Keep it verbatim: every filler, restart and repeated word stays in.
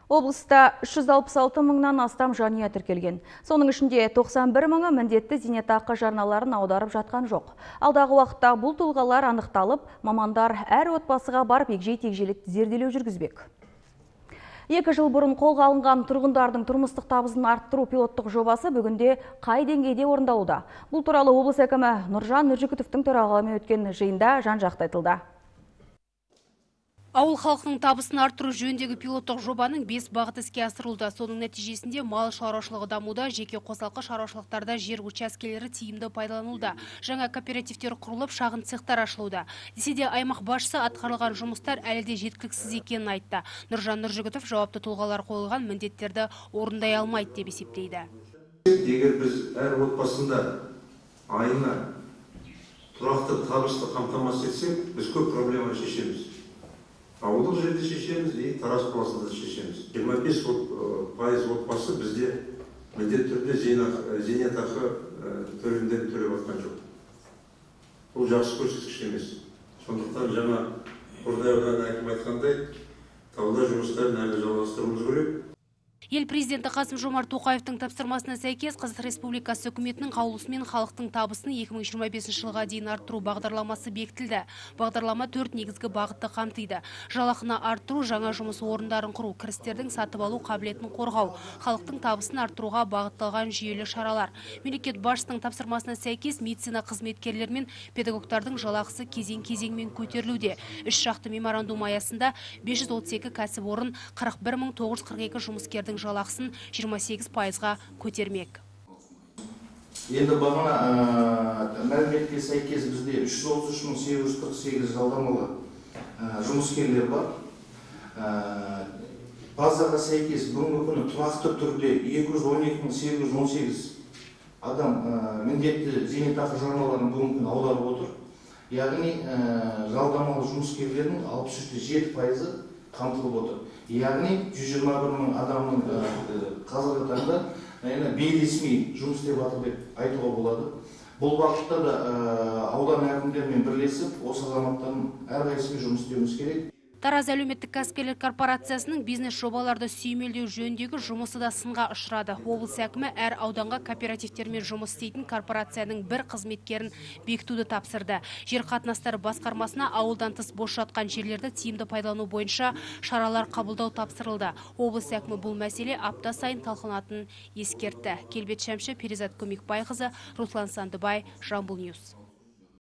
Облыста үш жүз алпыс алты мыңнан астам жанұя тіркелген. Соның ішінде тоқсан бір мыңы міндетті зейнетақы жарналарын аударып жатқан жоқ. Алдағы уақытта бұл тұлғалар анықталып, мамандар әр отбасыға барып егжей-тегжейлі зерделеу жүргізбек. Екі жыл бұрын қолға алынған тұрғындардың тұрмыстық табысын арттыру пилоттық жобасы бүгінде қай деңгейде орындалуда? Бұл туралы облыс әкімі Нұржан Нұржігітовтің төрағалығымен өткен жиында жан-жақты айтылды. Ауыл халқының табысын арттыру жөніндегі пилоттық жобаның бес бағыты іске асырылды. Соның нәтижесінде мал шаруашылығы дамуда, жеке қосалқы шаруашылықтарда жер учаскелері тиімді пайдаланылуда. Жаңа кооперативтер құрылып, шағын цехтар ашылуда. Десе де аймақ басшысы атқарылған жұмыстар әлі де жеткіліксіз екенін айтты. Нұржан Нұржігітов жауапты тұлғалар қойылған міндеттерді орындай алмайды деп есептейді. Егер біз әр отбасында айына тұрақты табысты қамтамасыз етсек, біз көп проблеманы шешеміз. Ауылдық жерде шешеміз, и Тараз қаласында шешеміз. жиырма бес пайыз отбасы бізде міндетті түрде зейнетақы төлемдерін төлеп жатқан жоқ. Бұл жақсы көрсеткіш емес. Сондықтан жаңа Қордай ауданы әкімі айтқандай, тауда жұмыстарын әлі жалғастыруымыз керек. Ел президенті Қасым-Жомарт Тоқаевтың тапсырмасына сәйкес Қазақстан Республикасы үкіметінің қаулысымен халықтың табысын екі мың жиырма бесінші жылға дейін арттыру бағдарламасы бекітілді. Бағдарлама төрт негізгі бағытты қамтиды. Жалақыны арттыру, жаңа жұмыс орындарын құру, кірістердің сатып алу қабілетін қорғау, халықтың табысын арттыруға бағытталған жүйелі шаралар. Мемлекет басшысының тапсырмасына сәйкес медицина қызметкерлер мен педагогтардың жалақысы кезең-кезеңмен көтерілуде. Үш жақты меморандум аясында бес жүз отыз екі кәсіпорын қырық бір мың тоғыз жүз қырық екі жұмыскердің жалақысын жиырма сегіз пайызға көтермек. Енді бағана мәліметке сәйкес бізде үш жүз отыз үш мың сегіз жүз қырық сегіз жалдамалы жұмыскерлер бар. Базаға сәйкес бүгінгі күні тұрақты түрде екі жүз он екі мың сегіз жүз он сегіз адам міндетті зейнетақы жарналарын бүгінгі күні аударып отыр. Яғни жалдамалы жұмыскерлердің алпыс үш те жеті пайызы қамтылып отыр. Яғни жүз жиырма бір мың адамның қазіргі таңда бейресми жұмыс істеп жатыр деп айтуға болады. Бұл бағытта да аудан әкімдерімен бірлесіп, осы азаматтардың әрқайсысымен жұмыс істеуіміз керек. Тараз әлеуметтік кәсіпкерлік корпорациясының бизнес жобаларды сүйемелдеу жөніндегі жұмысы да сынға ұшырады. Облыс әкімі әр ауданға кооперативтермен жұмыс істейтін корпорацияның бір қызметкерін бекітуді тапсырды. Жер қатынастары басқармасына ауылдан тыс бос жатқан жерлерді тиімді пайдалану бойынша шаралар қабылдау тапсырылды. Облыс әкімі бұл мәселе апта сайын талқыланатынын ескертті. Келбет Шәмші, Перизат Көмекбайқызы, Руслан Сандыбай, Жамбыл Ньюс.